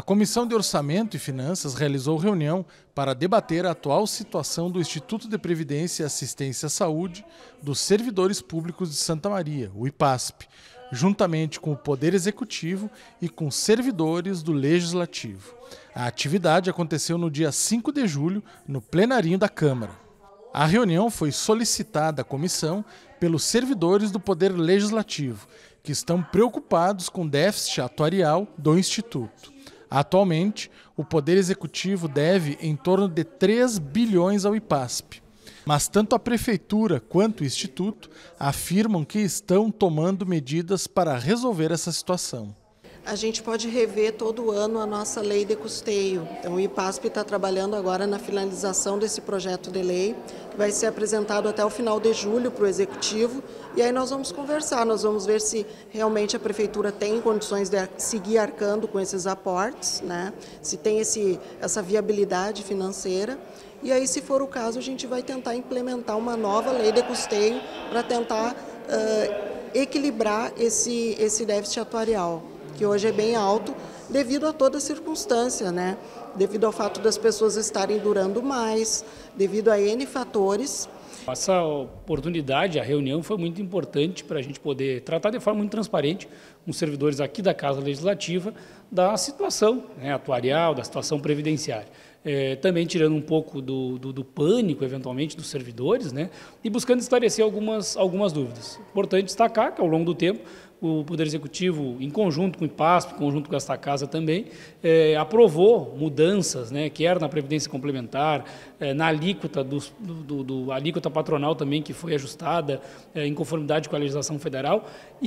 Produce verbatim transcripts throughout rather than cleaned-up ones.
A Comissão de Orçamento e Finanças realizou reunião para debater a atual situação do Instituto de Previdência e Assistência à Saúde dos Servidores Públicos de Santa Maria, o IPASP, juntamente com o Poder Executivo e com servidores do Legislativo. A atividade aconteceu no dia cinco de julho, no plenarinho da Câmara. A reunião foi solicitada à comissão pelos servidores do Poder Legislativo, que estão preocupados com o déficit atuarial do Instituto. Atualmente, o Poder Executivo deve em torno de três bilhões ao IPASP. Mas tanto a Prefeitura quanto o Instituto afirmam que estão tomando medidas para resolver essa situação. A gente pode rever todo ano a nossa lei de custeio. Então, o IPASP está trabalhando agora na finalização desse projeto de lei, que vai ser apresentado até o final de julho para o Executivo, e aí nós vamos conversar, nós vamos ver se realmente a Prefeitura tem condições de seguir arcando com esses aportes, né? Se tem esse, essa viabilidade financeira, e aí, se for o caso, a gente vai tentar implementar uma nova lei de custeio para tentar uh, equilibrar esse, esse déficit atuarial, que hoje é bem alto devido a toda circunstância, né? Devido ao fato das pessoas estarem durando mais, devido a N fatores. Essa oportunidade, a reunião foi muito importante para a gente poder tratar de forma muito transparente com os servidores aqui da Casa Legislativa da situação, né, atuarial, da situação previdenciária. É, também tirando um pouco do, do, do pânico, eventualmente, dos servidores, né, e buscando esclarecer algumas, algumas dúvidas. Importante destacar que, ao longo do tempo, o Poder Executivo, em conjunto com o IPASP, em conjunto com esta Casa também, é, aprovou mudanças, né, quer na Previdência Complementar, é, na alíquota, do, do, do, alíquota patronal também, que foi ajustada é, em conformidade com a legislação federal.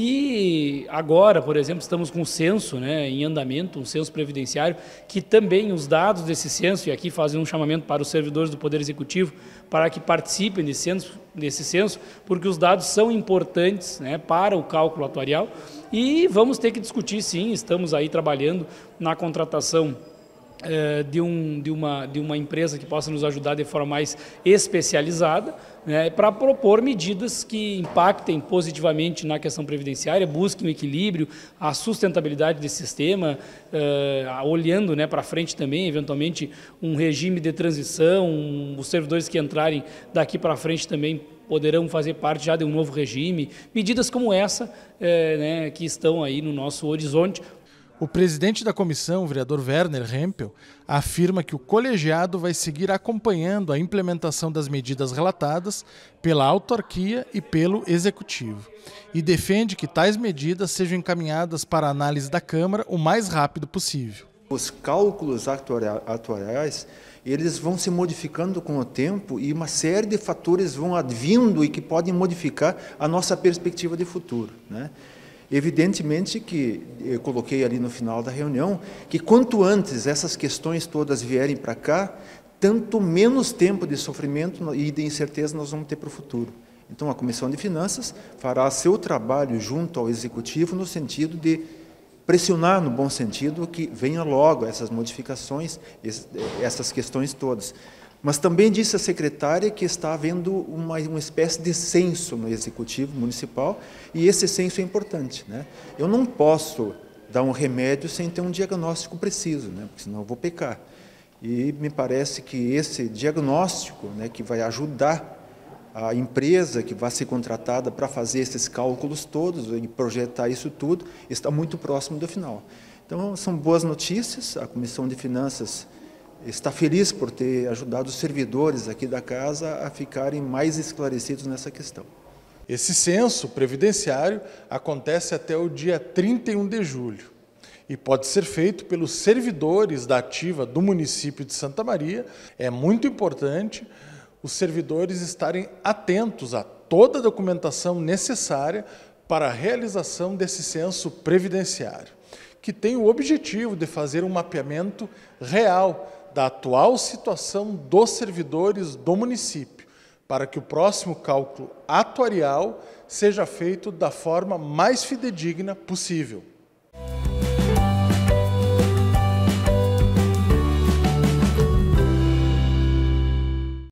E agora, por exemplo, estamos com o censo, né, em andamento, um censo previdenciário, que também os dados desse censo, e aqui fazem um chamamento para os servidores do Poder Executivo, para que participem desse censo, desse censo, porque os dados são importantes, né, para o cálculo atuarial. E vamos ter que discutir, sim, estamos aí trabalhando na contratação eh, de, um, de, uma, de uma empresa que possa nos ajudar de forma mais especializada, né, para propor medidas que impactem positivamente na questão previdenciária, busquem o equilíbrio, a sustentabilidade desse sistema, eh, olhando, né, para frente também, eventualmente, um regime de transição, um, os servidores que entrarem daqui para frente também poderão fazer parte já de um novo regime, medidas como essa, é, né, que estão aí no nosso horizonte. O presidente da comissão, o vereador Werner Hempel, afirma que o colegiado vai seguir acompanhando a implementação das medidas relatadas pela autarquia e pelo executivo e defende que tais medidas sejam encaminhadas para a análise da Câmara o mais rápido possível. Os cálculos atuariais, eles vão se modificando com o tempo e uma série de fatores vão advindo e que podem modificar a nossa perspectiva de futuro, né? Evidentemente que, eu coloquei ali no final da reunião, que quanto antes essas questões todas vierem para cá, tanto menos tempo de sofrimento e de incerteza nós vamos ter para o futuro. Então, a Comissão de Finanças fará seu trabalho junto ao Executivo no sentido de pressionar, no bom sentido, que venha logo essas modificações, essas questões todas. Mas também disse a secretária que está havendo uma, uma espécie de censo no Executivo Municipal, e esse censo é importante, né? Eu não posso dar um remédio sem ter um diagnóstico preciso, né? Porque senão eu vou pecar. E me parece que esse diagnóstico, né, que vai ajudar a empresa que vai ser contratada para fazer esses cálculos todos e projetar isso tudo, está muito próximo do final. Então, são boas notícias. A Comissão de Finanças está feliz por ter ajudado os servidores aqui da casa a ficarem mais esclarecidos nessa questão. Esse censo previdenciário acontece até o dia trinta e um de julho e pode ser feito pelos servidores da ativa do município de Santa Maria. É muito importante os servidores estarem atentos a toda a documentação necessária para a realização desse censo previdenciário, que tem o objetivo de fazer um mapeamento real da atual situação dos servidores do município, para que o próximo cálculo atuarial seja feito da forma mais fidedigna possível.